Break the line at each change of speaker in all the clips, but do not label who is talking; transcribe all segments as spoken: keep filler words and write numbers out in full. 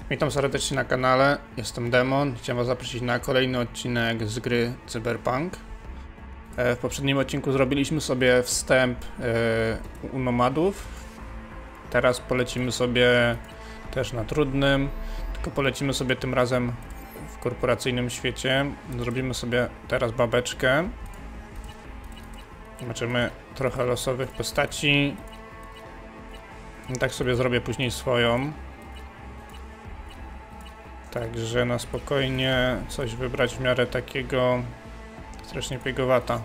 Witam serdecznie na kanale, jestem Demon. Chciałem was zaprosić na kolejny odcinek z gry Cyberpunk. W poprzednim odcinku zrobiliśmy sobie wstęp u nomadów. Teraz polecimy sobie też na trudnym, tylko polecimy sobie tym razem w korporacyjnym świecie. Zrobimy sobie teraz babeczkę. Zobaczymy trochę losowych postaci. I tak sobie zrobię później swoją. Także na spokojnie coś wybrać w miarę takiego strasznie piegowata.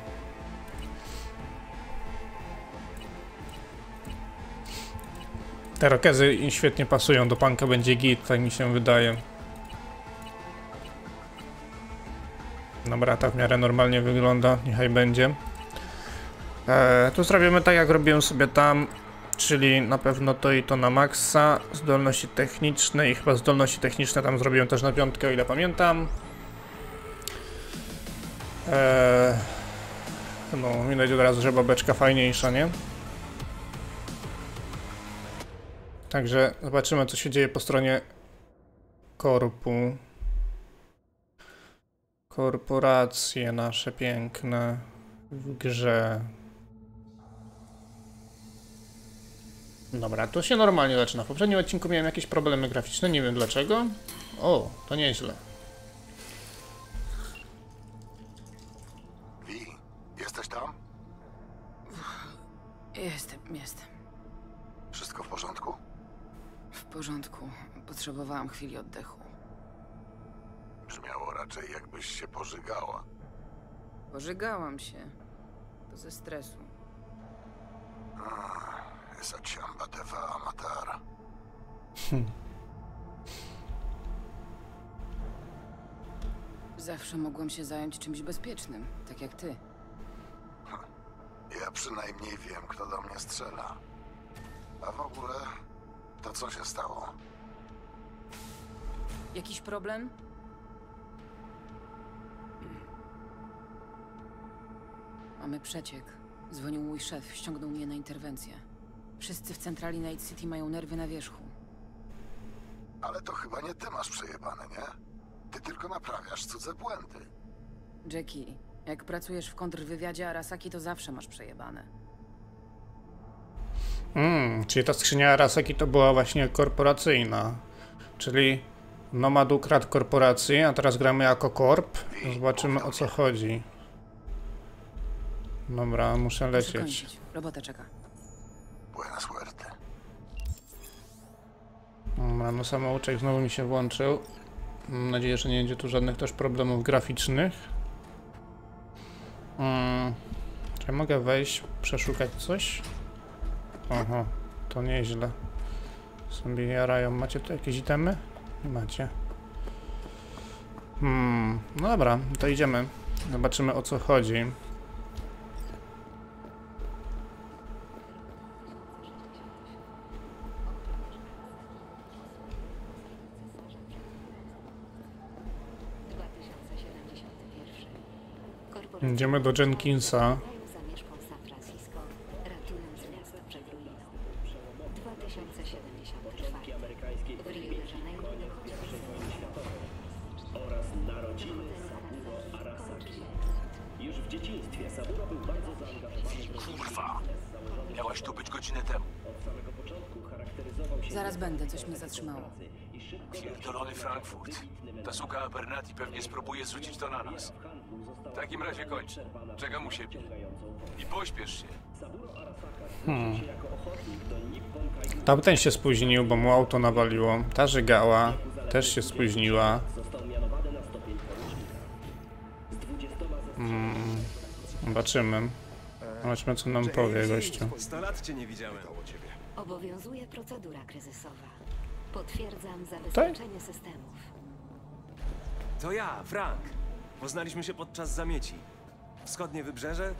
Te rokezy im świetnie pasują, do punka będzie git, tak mi się wydaje. Dobra, ta w miarę normalnie wygląda, niechaj będzie. Eee, tu zrobimy tak jak robiłem sobie tam, czyli na pewno to i to na maksa. Zdolności techniczne i chyba zdolności techniczne tam zrobiłem też na piątkę, o ile pamiętam. Eee, no, widać od razu, że babeczka fajniejsza, nie? Także zobaczymy, co się dzieje po stronie korpu. Korporacje nasze piękne w grze. Dobra, to się normalnie zaczyna. W poprzednim odcinku miałem jakieś problemy graficzne, nie wiem dlaczego. O, to nieźle.
Wi, jesteś tam?
Jestem, jestem.
Wszystko w porządku?
W porządku. Potrzebowałam chwili oddechu.
Brzmiało raczej, jakbyś się pożygała.
Pożygałam się. To ze stresu.
Esa ciamba te va a matar.
Zawsze mogłam się zająć czymś bezpiecznym, tak jak ty.
Ja przynajmniej wiem, kto do mnie strzela. A w ogóle, to co się stało?
Jakiś problem? Mamy przeciek. Dzwonił mój szef, ściągnął mnie na interwencję. Wszyscy w centrali Night City mają nerwy na wierzchu.
Ale to chyba nie ty masz przejebane, nie? Ty tylko naprawiasz cudze błędy.
Jackie, jak pracujesz w kontrwywiadzie Arasaki, to zawsze masz przejebane.
Hmm, czyli ta skrzynia Arasaki to była właśnie korporacyjna. Czyli Nomad ukradł korporację, a teraz gramy jako korp. Zobaczymy, o co chodzi. Dobra, muszę
Muszę
lecieć.
kończyć. Robota czeka.
Buena suerte.
Dobra, no samouczek znowu mi się włączył. Mam nadzieję, że nie będzie tu żadnych też problemów graficznych. Hmm. Czy ja mogę wejść, przeszukać coś? Oho, to nieźle. Sobie jarają. Macie tu jakieś itemy? Nie macie. Hmm, no dobra, to idziemy. Zobaczymy, o co chodzi. Idziemy do Jenkinsa.
Zamieszkał w San Francisco, ratując miasto przed ruiną. dwa tysiące siedemdziesiąty czwarty. W Rio de Janeiro
oraz narodziny Saburo Arasaki. Już w dzieciństwie Saburo był bardzo zaangażowany w
Kurwa! Miałaś tu być godzinę temu.
Od samego początku charakteryzował się
Zaraz będę, coś mnie zatrzymało.
i szybko
Pierdolony Frankfurt. Ta suka Abernathy pewnie spróbuje zrzucić to na nas. W takim razie kończ. Czekam u siebie. I pośpiesz się.
Hmm. Tamten się spóźnił, bo mu auto nawaliło. Ta żygała też się spóźniła. Hmm. Zobaczymy. Zobaczmy, co nam powie gościu.
sto lat cię nie widziałem.
obowiązuje procedura kryzysowa. Potwierdzam zabezpieczenie systemów.
To ja, Frank. Poznaliśmy się podczas zamieci. Wschodnie wybrzeże?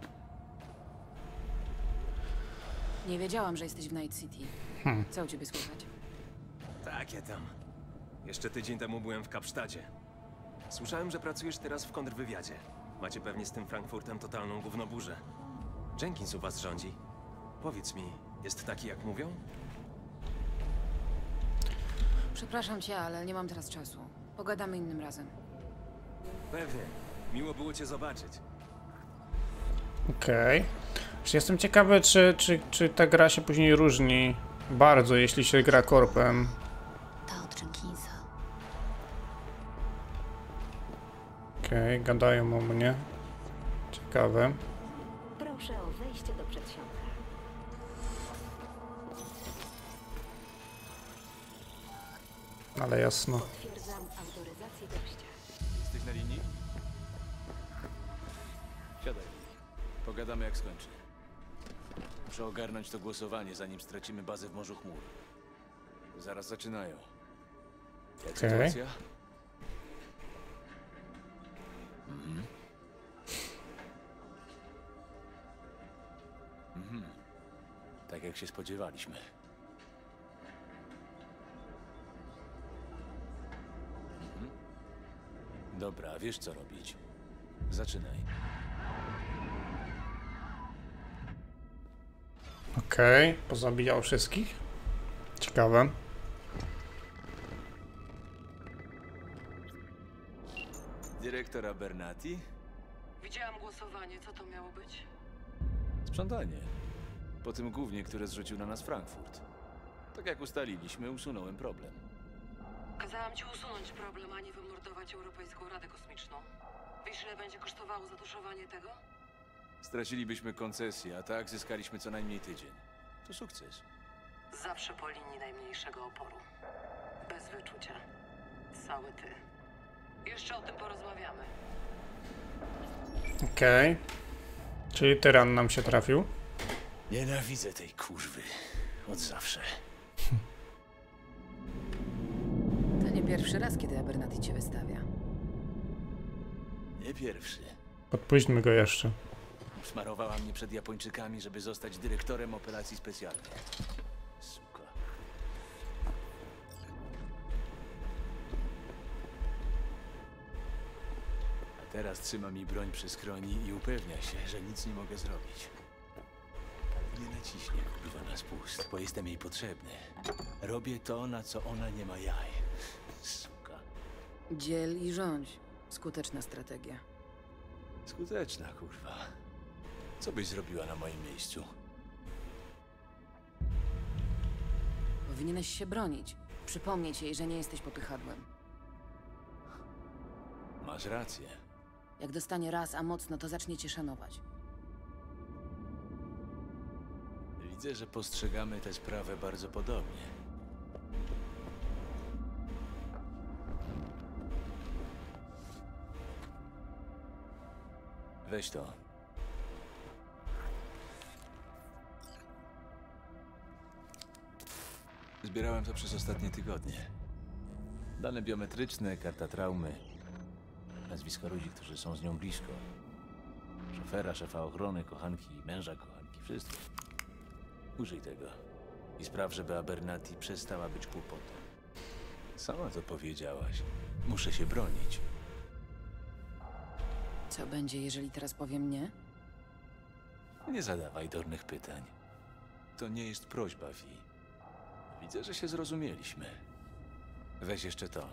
Nie wiedziałam, że jesteś w Night City.
Hmm.
Co u ciebie słychać?
Takie tam. Jeszcze tydzień temu byłem w Kapsztadzie. Słyszałem, że pracujesz teraz w kontrwywiadzie. Macie pewnie z tym Frankfurtem totalną gównoburzę. Jenkins u was rządzi. Powiedz mi, jest taki jak mówią?
Przepraszam cię, ale nie mam teraz czasu. Pogadamy innym razem.
Pewnie. Miło było cię zobaczyć.
Okej. Okay. Jestem ciekawy, czy, czy, czy ta gra się później różni bardzo, jeśli się gra korpem.
To od Jenkinsa.
Okej, okay, gadają o mnie. Ciekawe.
Proszę o wejście do przedsionka.
Ale jasno.
Potwierdzam autoryzację gościa.
Jesteś na linii? Siadaj. Pogadamy jak skończy. Muszę ogarnąć to głosowanie, zanim stracimy bazę w Morzu Chmur. Zaraz zaczynają. Jak
Okej.
sytuacja? Mhm. Mhm. Tak jak się spodziewaliśmy. Mhm. Dobra, wiesz co robić. Zaczynaj.
Okej, okay. Pozabijał wszystkich. Ciekawe.
Dyrektor Abernathy?
Widziałam głosowanie. Co to miało być?
Sprzątanie. Po tym głównie, które zrzucił na nas Frankfurt. Tak jak ustaliliśmy, usunąłem problem.
Kazałam ci usunąć problem, a nie wymordować Europejską Radę Kosmiczną. Wiesz, ile będzie kosztowało zatuszowanie tego?
Stracilibyśmy koncesję, a tak zyskaliśmy co najmniej tydzień. To sukces.
Zawsze po linii najmniejszego oporu. Bez wyczucia. Cały ty. Jeszcze o tym porozmawiamy.
Okej. Okay. Czyli tyran nam się trafił.
Nienawidzę tej kurwy. Od zawsze.
To nie pierwszy raz, kiedy Abernathy cię wystawia.
Nie pierwszy.
Podpuśćmy go jeszcze.
Smarowała mnie przed Japończykami, żeby zostać dyrektorem operacji specjalnych. Suka. A teraz trzyma mi broń przy skroni i upewnia się, że nic nie mogę zrobić. Ale nie naciśnie kurwa na spust, bo jestem jej potrzebny. Robię to, na co ona nie ma jaj. Suka.
Dziel i rządź. Skuteczna strategia.
Skuteczna, kurwa. Co byś zrobiła na moim miejscu?
Powinieneś się bronić. Przypomnieć jej, że nie jesteś popychadłem.
Masz rację.
Jak dostanie raz, a mocno, to zacznie cię szanować.
Widzę, że postrzegamy tę sprawę bardzo podobnie. Weź to. Zbierałem to przez ostatnie tygodnie. Dane biometryczne, karta traumy, nazwiska ludzi, którzy są z nią blisko. Szofera, szefa ochrony, kochanki, męża kochanki, wszystko. Użyj tego i spraw, żeby Abernathy przestała być kłopotą. Sama to powiedziałaś. Muszę się bronić.
Co będzie, jeżeli teraz powiem nie?
Nie zadawaj durnych pytań. To nie jest prośba, Vi. Widzę, że się zrozumieliśmy. Weź jeszcze to.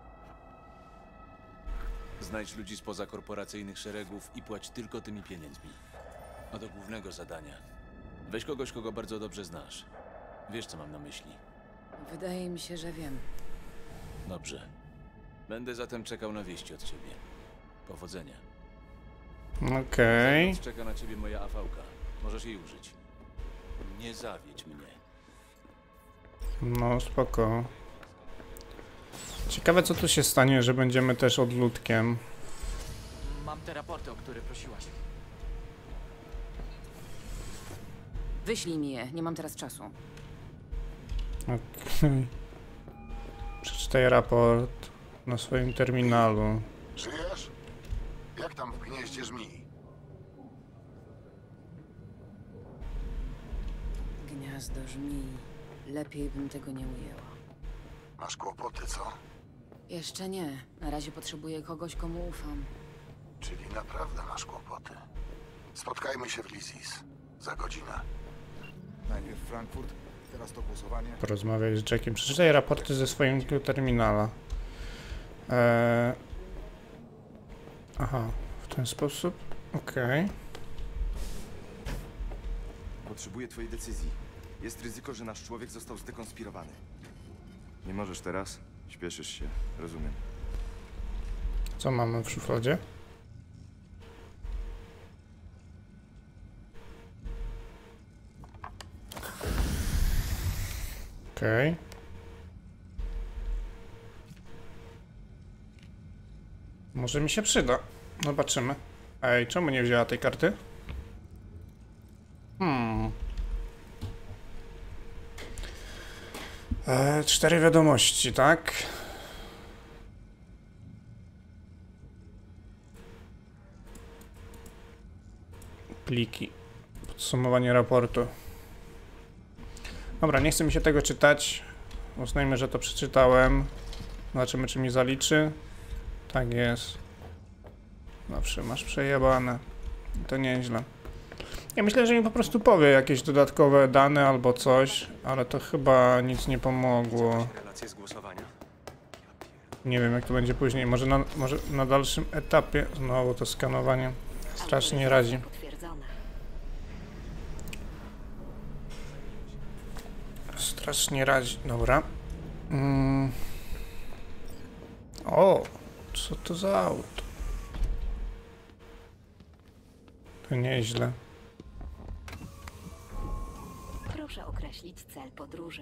Znajdź ludzi spoza korporacyjnych szeregów i płać tylko tymi pieniędzmi. A do głównego zadania. Weź kogoś, kogo bardzo dobrze znasz. Wiesz, co mam na myśli.
Wydaje mi się, że wiem.
Dobrze. Będę zatem czekał na wieści od ciebie. Powodzenia.
Okej. Okay.
Czeka na ciebie moja afałka. Możesz jej użyć. Nie zawiedź mnie.
No, spoko. Ciekawe, co tu się stanie, że będziemy też odludkiem.
Mam te raporty, o które prosiłaś.
Wyślij mi je, nie mam teraz czasu.
Okej. Okay. Przeczytaj raport na swoim terminalu.
Żyjesz? Jak tam w gnieździe żmii?
Gniazdo żmii. Lepiej bym tego nie ujęła.
Masz kłopoty, co?
Jeszcze nie. Na razie potrzebuję kogoś, komu ufam.
Czyli naprawdę masz kłopoty. Spotkajmy się w Lizis. Za godzinę.
Najpierw Frankfurt,
Teraz to głosowanie.
Porozmawiaj z Jackiem. Przeczytaj raporty ze swojego terminala. Eee... Aha, w ten sposób? Okej. Okay.
Potrzebuję twojej decyzji. Jest ryzyko, że nasz człowiek został zdekonspirowany. Nie możesz teraz? Śpieszysz się, rozumiem.
Co mamy w szufladzie? Okej. Okay. Może mi się przyda. Zobaczymy. Ej, czemu nie wzięła tej karty? Hmm. E, cztery wiadomości, tak? Pliki. Podsumowanie raportu. Dobra, nie chce mi się tego czytać. Uznajmy, że to przeczytałem. Zobaczymy, czy mi zaliczy. Tak jest. Zawsze masz przejebane. To nieźle. Ja myślę, że mi po prostu powie jakieś dodatkowe dane albo coś, ale to chyba nic nie pomogło.
Relacje z głosowania?
Nie wiem, jak to będzie później. Może na, może na dalszym etapie znowu to skanowanie strasznie radzi. Strasznie radzi. Dobra. Mm. O, co to za auto? To nieźle.
Proszę określić cel podróży.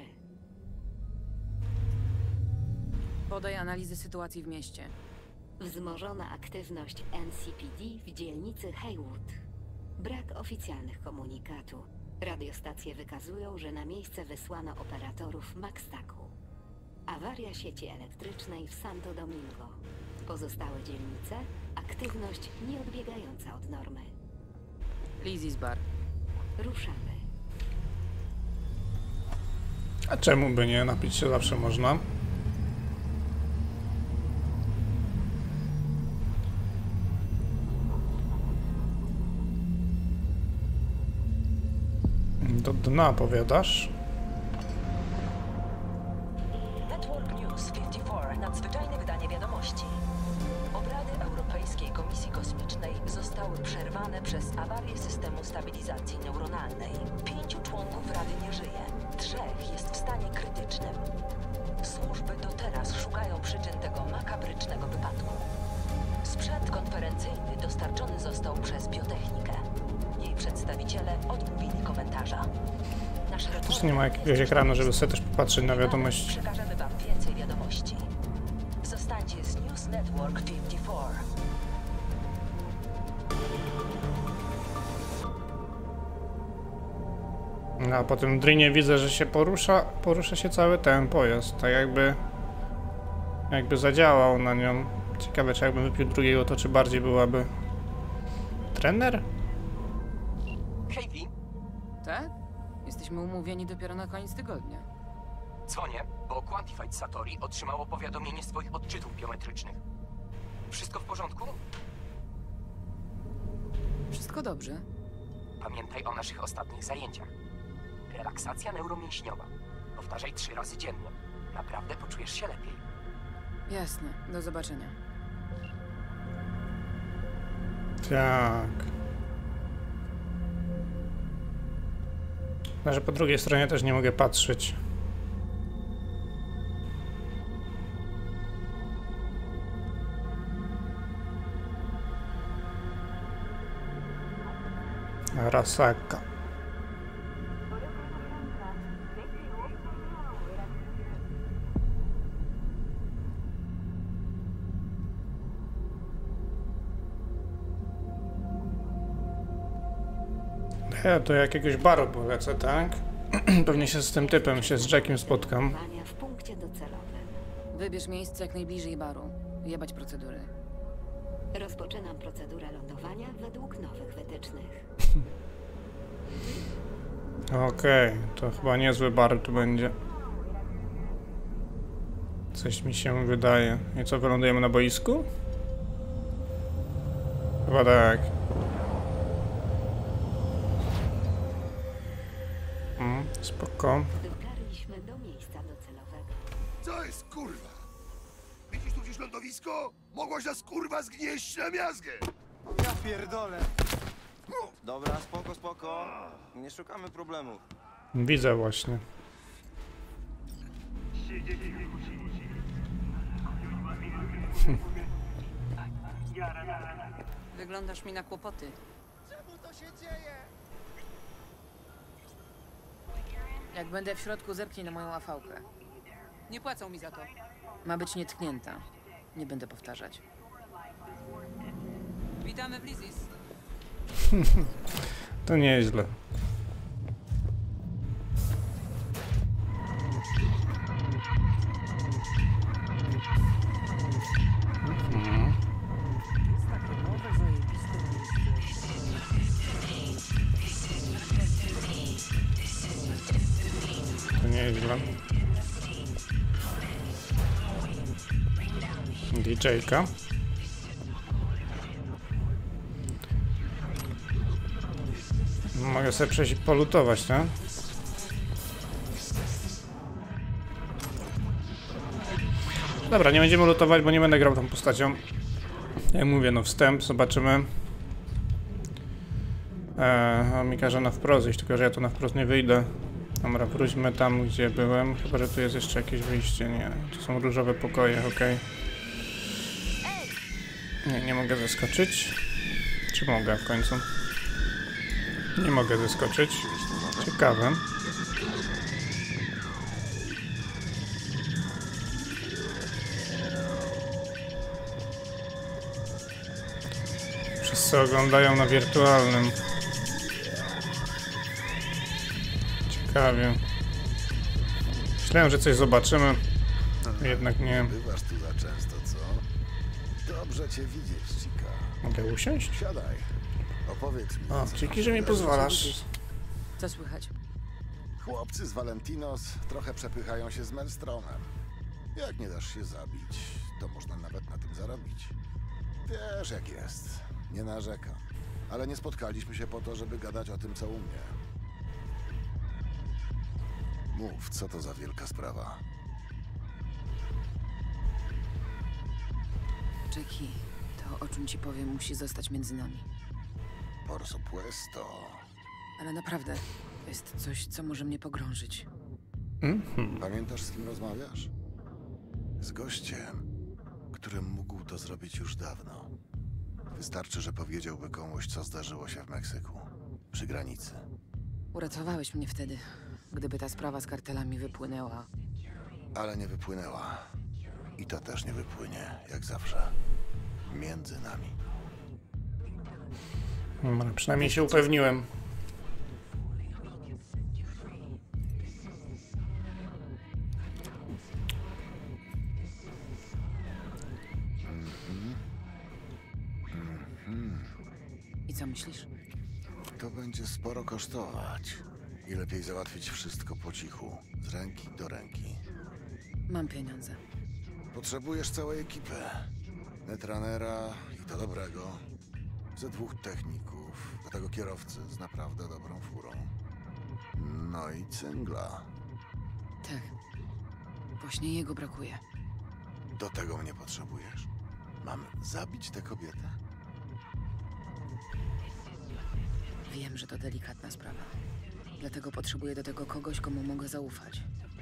Podaj analizy sytuacji w mieście.
Wzmożona aktywność N C P D w dzielnicy Haywood. Brak oficjalnych komunikatów. Radiostacje wykazują, że na miejsce wysłano operatorów Maxtaku. Awaria sieci elektrycznej w Santo Domingo. Pozostałe dzielnice, aktywność nieodbiegająca od normy.
Lizzie's Bar.
Ruszamy.
A czemu by nie? Napić się zawsze można. Do dna powiadasz?
Network News pięćdziesiąt cztery, nadzwyczajne wydanie wiadomości. Obrady Europejskiej Komisji Kosmicznej zostały przerwane przez awarię systemu stabilizacji neuronalnej. Pięciu członków Rady nie żyje. Trzech jest w stanie krytycznym. Służby do teraz szukają przyczyn tego makabrycznego wypadku. Sprzęt konferencyjny dostarczony został przez biotechnikę. Jej przedstawiciele odmówili komentarza. Nasz
Też nie ma jakiegoś ekranu, żeby sobie też popatrzeć na wiadomości.
Przekażemy wam więcej wiadomości. Zostańcie z News Network pięćdziesiąt cztery.
No, a po tym drinie widzę, że się porusza, porusza się cały ten pojazd, tak jakby jakby zadziałał na nią. Ciekawe, czy jakbym wypił drugiego, to czy bardziej byłaby trener?
Katie,
Tak? Jesteśmy umówieni dopiero na koniec tygodnia.
dzwonię, bo Quantified Satori otrzymało powiadomienie z twoich odczytów biometrycznych. Wszystko w porządku?
Wszystko dobrze.
Pamiętaj o naszych ostatnich zajęciach. Relaksacja neuromięśniowa. Powtarzaj trzy razy dziennie. Naprawdę poczujesz się lepiej.
Jasne, do zobaczenia.
Tak. No, że po drugiej stronie też nie mogę patrzeć. Arasaka. Ja do jakiegoś baru polecę, tak? Pewnie się z tym typem, się z Jackiem spotkam.
W punkcie docelowym.
Wybierz miejsce jak najbliżej baru. Jebać procedury.
Rozpoczynam procedurę lądowania według nowych wytycznych.
Okej, okay, to chyba niezły bar tu będzie. Coś mi się wydaje. I co, wylądujemy na boisku? Chyba tak. Mm, spoko.
to jest kurwa? Widzisz tu gdzieś lądowisko? Mogłaś nas kurwa zgnieść na miazgę!
Ja pierdolę. Dobra, spoko, spoko. Nie szukamy problemu.
Widzę właśnie.
Wyglądasz mi na kłopoty.
Czemu to się dzieje?
Jak będę w środku, zerknij na moją afałkę. Nie płacą mi za to. Ma być nietknięta. Nie będę powtarzać. Witamy w Lizis.
To nieźle. Mhm. To nieźle. D J-ka. Mogę sobie przejść i polutować, tak? Dobra, nie będziemy lutować, bo nie będę grał tą postacią. Jak mówię, no wstęp, zobaczymy. Eee, on mi każe na wprost iść, tylko że ja tu na wprost nie wyjdę. Dobra, wróćmy tam, gdzie byłem. Chyba, że tu jest jeszcze jakieś wyjście. Nie, tu są różowe pokoje, ok. Nie, nie mogę zeskoczyć. Czy mogę w końcu? Nie mogę zeskoczyć. Ciekawe. Wszyscy oglądają na wirtualnym. Ciekawie. Myślałem, że coś zobaczymy. Jednak nie.
Bywasz tu za często, co? Dobrze cię widzieć, Chica.
Mogę usiąść?
Siadaj. Opowiedz mi.
O,
co
dzięki,
tam
że mi
się
pozwalasz.
Co słychać?
Chłopcy z Valentinos trochę przepychają się z Maelstromem. Jak nie dasz się zabić, to można nawet na tym zarobić. Wiesz jak jest. Nie narzekam. Ale nie spotkaliśmy się po to, żeby gadać o tym, co u mnie. Mów, co to za wielka sprawa?
Jackie, to o czym ci powiem musi zostać między nami.
Por supuesto.
Ale naprawdę, to jest coś, co może mnie pogrążyć.
Mm-hmm.
Pamiętasz, z kim rozmawiasz? Z gościem, który mógł to zrobić już dawno. Wystarczy, że powiedziałby komuś, co zdarzyło się w Meksyku, przy granicy.
Uratowałeś mnie wtedy. Gdyby ta sprawa z kartelami wypłynęła.
Ale nie wypłynęła. I to też nie wypłynie, jak zawsze. Między nami.
No, przynajmniej się upewniłem.
Mhm. Mhm.
I co myślisz?
To będzie sporo kosztować. I lepiej załatwić wszystko po cichu, z ręki do ręki.
Mam pieniądze.
Potrzebujesz całej ekipy. Netrunnera i to dobrego. Ze dwóch techników, do tego kierowcy z naprawdę dobrą furą. No i cyngla.
Tak. Właśnie jego brakuje.
Do tego mnie potrzebujesz? Mam zabić tę kobietę?
Wiem, że to delikatna sprawa. Dlatego potrzebuję do tego kogoś, komu mogę zaufać.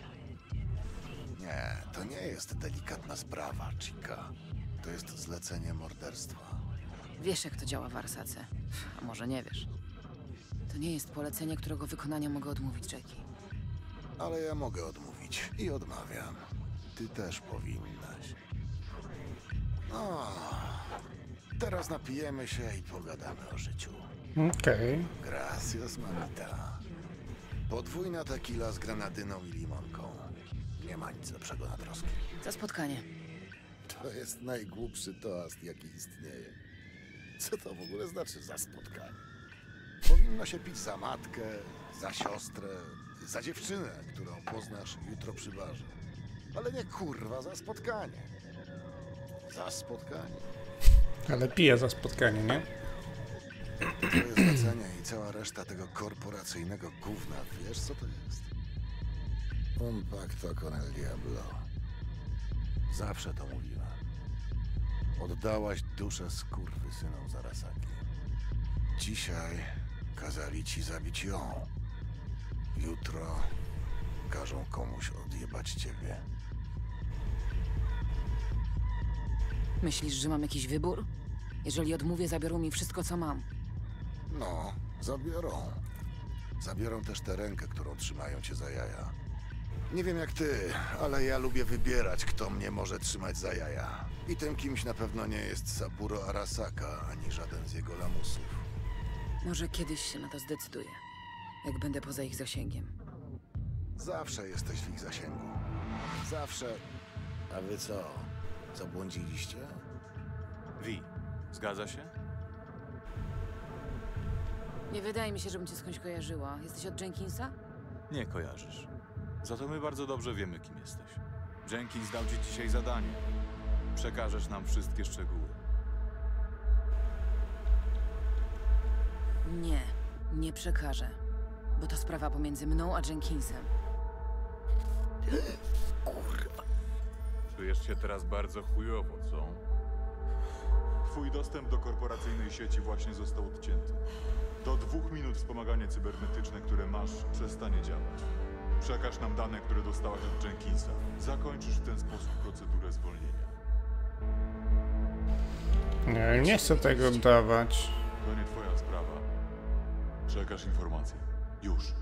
Nie, to nie jest delikatna sprawa, Chica. To jest zlecenie morderstwa.
Wiesz, jak to działa w Arsace. A może nie wiesz. To nie jest polecenie, którego wykonania mogę odmówić, Jackie.
Ale ja mogę odmówić i odmawiam. Ty też powinnaś. No, teraz napijemy się i pogadamy o życiu.
Okej. Okay.
Gracias, mamita. Podwójna tequila z grenadyną i limonką. Nie ma nic lepszego na troskę.
Za spotkanie.
To jest najgłupszy toast, jaki istnieje. Co to w ogóle znaczy za spotkanie? Powinno się pić za matkę, za siostrę, za dziewczynę, którą poznasz jutro przy barze. Ale nie kurwa za spotkanie. Za spotkanie.
Ale piję za spotkanie, nie?
Twoje zlecenie i cała reszta tego korporacyjnego gówna, wiesz co to jest? Un pacto con el diablo. Zawsze to mówiłem. Oddałaś duszę skurwysynom z Arasaki. Dzisiaj kazali ci zabić ją. Jutro każą komuś odjebać ciebie.
Myślisz, że mam jakiś wybór? Jeżeli odmówię, zabiorą mi wszystko, co mam.
No, zabiorą. Zabiorą też tę rękę, którą trzymają cię za jaja. Nie wiem jak ty, ale ja lubię wybierać, kto mnie może trzymać za jaja. I tym kimś na pewno nie jest Saburo Arasaka, ani żaden z jego lamusów.
Może kiedyś się na to zdecyduję. Jak będę poza ich zasięgiem.
Zawsze jesteś w ich zasięgu. Zawsze. A wy co? Zabłądziliście?
Wi, zgadza się?
Nie wydaje mi się, żebym cię skądś kojarzyła. Jesteś od Jenkinsa?
Nie kojarzysz. Za to my bardzo dobrze wiemy, kim jesteś. Jenkins dał ci dzisiaj zadanie. Przekażesz nam wszystkie szczegóły.
Nie, nie przekażę. Bo to sprawa pomiędzy mną a Jenkinsem. Kurwa.
Czujesz się teraz bardzo chujowo, co? Twój dostęp do korporacyjnej sieci właśnie został odcięty. Do dwóch minut wspomaganie cybernetyczne, które masz, przestanie działać. Przekaż nam dane, które dostałaś od Jenkinsa. Zakończysz w ten sposób procedurę zwolnienia.
Nie, nie chcę tego dawać.
To nie twoja sprawa. Przekaż informację. Już.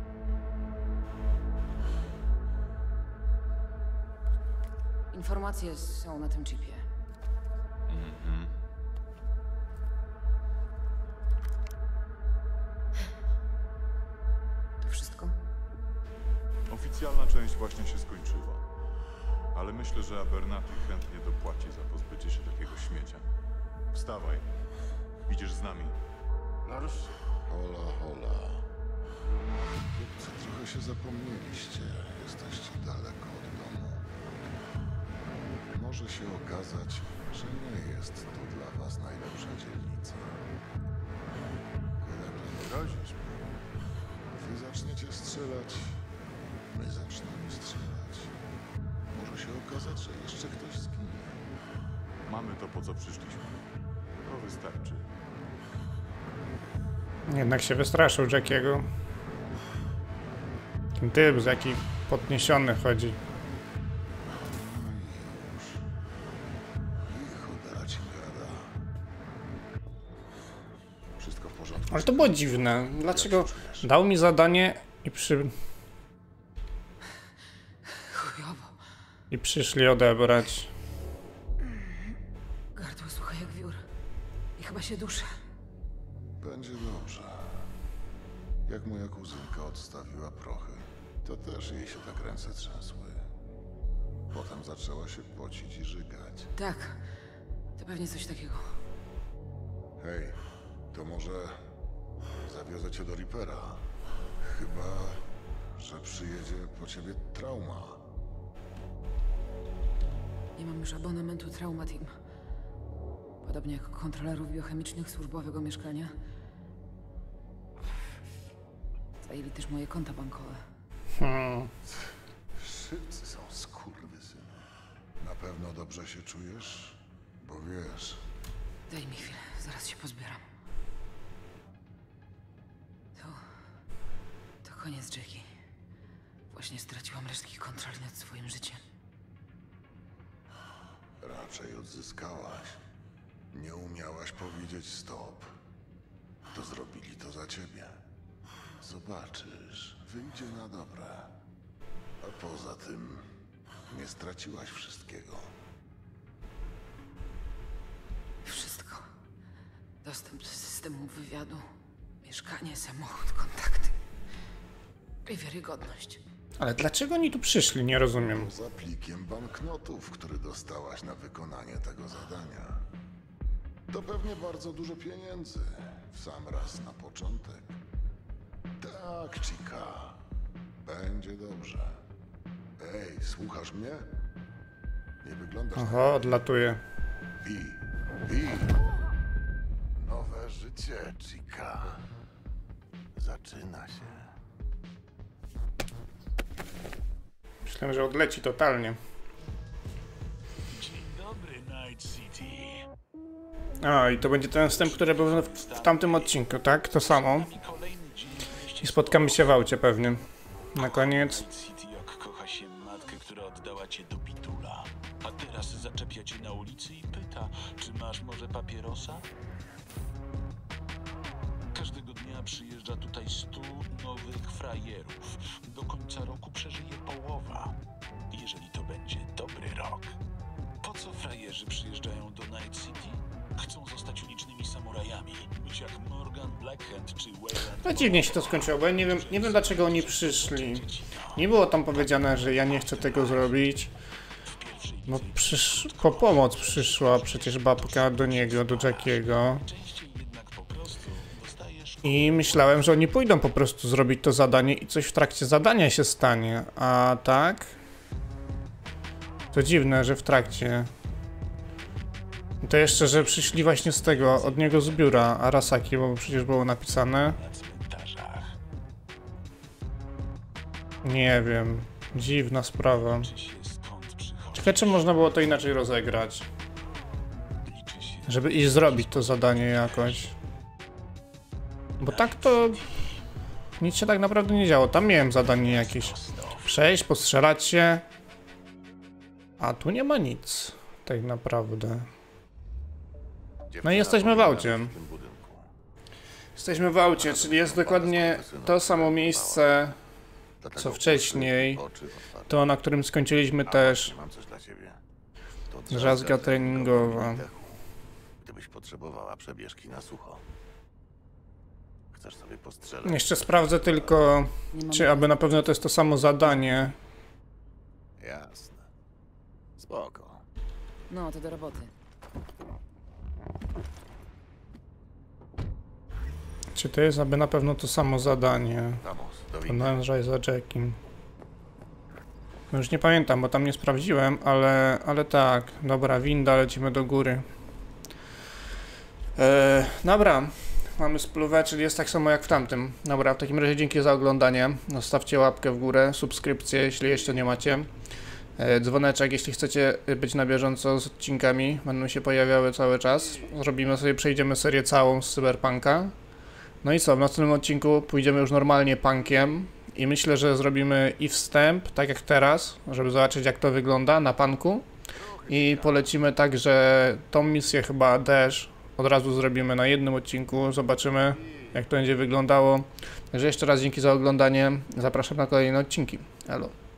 Informacje są na tym chipie.
Mhm.
To wszystko?
Oficjalna część właśnie się skończyła. Ale myślę, że Abernathy chętnie dopłaci za pozbycie się takiego śmiecia. Wstawaj. Idziesz z nami.
Lars? Hola, hola. Chłopcy, trochę się zapomnieliście. Jesteście daleko od domu. Może się okazać, że nie jest to dla was najlepsza dzielnica. Chyba, że nie grozisz mi. Wy zaczniecie strzelać, my zaczniemy strzelać. Może się okazać, że jeszcze ktoś zginie.
Mamy to, po co przyszliśmy. To wystarczy.
Jednak się wystraszył Jackiego. Ten typ, z jaki podniesiony chodzi.
Wszystko w porządku.
Ale to było dziwne. Dlaczego dał mi zadanie i przy...
Chujowo.
I przyszli odebrać.
Gardło słucha jak wiór. I chyba się duszę.
Będzie dobrze. Jak moja kuzynka odstawiła prochy, to też jej się tak ręce trzęsły. Potem zaczęła się pocić i żygać.
Tak, to pewnie coś takiego.
Hej, to może zawiozę cię do Reapera. Chyba, że przyjedzie po ciebie Trauma.
Nie mam już abonamentu Trauma Team. Podobnie jak kontrolerów biochemicznych służbowego mieszkania. Zajęli też moje konta bankowe.
Hmm.
Wszyscy są skurwysyny. Na pewno dobrze się czujesz? Bo wiesz...
Daj mi chwilę, zaraz się pozbieram. To... To koniec, Jackie. Właśnie straciłam resztki kontroli nad swoim życiem.
Raczej odzyskałaś. Nie umiałaś powiedzieć stop. To zrobili to za ciebie. Zobaczysz, wyjdzie na dobre. A poza tym nie straciłaś wszystkiego.
Wszystko. Dostęp do systemu wywiadu, mieszkanie, samochód, kontakty i wiarygodność.
Ale dlaczego oni tu przyszli? Nie rozumiem.
Poza plikiem banknotów, który dostałaś na wykonanie tego zadania. To pewnie bardzo dużo pieniędzy. W sam raz na początek. Tak, Chica. Będzie dobrze. Ej, słuchasz mnie? Nie wyglądasz...
Oho, odlatuje.
Wi, Wi. Nowe życie, Chica. Zaczyna się.
Myślałem, że odleci totalnie. A, i to będzie ten wstęp, który był w, w tamtym odcinku, tak? To samo. I spotkamy się w aucie pewnie. Na koniec.
City jak kocha się matkę, która oddała cię do bidula. A teraz zaczepia cię na ulicy i pyta, czy masz może papierosa? Każdego dnia przyjeżdża tutaj stu nowych frajerów. Do końca roku przeżyje połowa. Jeżeli to będzie dobry rok. Po co frajerzy przyjeżdżają do Night City? Chcą zostać ulicznymi samurajami. Być jak Morgan Blackhand czy Wayland.
No dziwnie się to skończyło, bo ja nie wiem, nie wiem dlaczego oni przyszli. Nie było tam powiedziane, że ja nie chcę tego zrobić. No przysz... po pomoc przyszła przecież babka do niego, do Jackiego. I myślałem, że oni pójdą po prostu zrobić to zadanie i coś w trakcie zadania się stanie. A tak? To dziwne, że w trakcie. I to jeszcze, że przyszli właśnie z tego, od niego z biura Arasaki, bo przecież było napisane. Nie wiem. Dziwna sprawa. Ciekawe, czy można było to inaczej rozegrać. Żeby iść zrobić to zadanie jakoś. Bo tak to... nic się tak naprawdę nie działo. Tam miałem zadanie jakieś. Przejść, postrzelać się. A tu nie ma nic. Tak naprawdę. No i jesteśmy w aucie. Jesteśmy w aucie, czyli jest dokładnie to samo miejsce, co wcześniej. To, na którym skończyliśmy też drzazga treningowa.
Gdybyś potrzebowała przebieżki na sucho. Chcesz sobie postrzelać?
Jeszcze sprawdzę tylko, czy aby na pewno to jest to samo zadanie.
Jasne. Spoko.
No, to do roboty.
Czy to jest aby na pewno to samo zadanie? Podążaj za Jackiem. No już nie pamiętam, bo tam nie sprawdziłem, ale, ale tak. Dobra, winda, lecimy do góry. Eee, dobra, mamy spluwę, czyli jest tak samo jak w tamtym. Dobra, w takim razie dzięki za oglądanie. Zostawcie łapkę w górę, subskrypcję, jeśli jeszcze nie macie. Eee, dzwoneczek, jeśli chcecie być na bieżąco z odcinkami, będą się pojawiały cały czas. Zrobimy sobie, przejdziemy serię całą z Cyberpunka. No i co, w następnym odcinku pójdziemy już normalnie punkiem i myślę, że zrobimy i wstęp, tak jak teraz, żeby zobaczyć jak to wygląda na punku i polecimy tak, że tą misję chyba też od razu zrobimy na jednym odcinku, zobaczymy jak to będzie wyglądało. Także jeszcze raz dzięki za oglądanie, zapraszam na kolejne odcinki. Elo.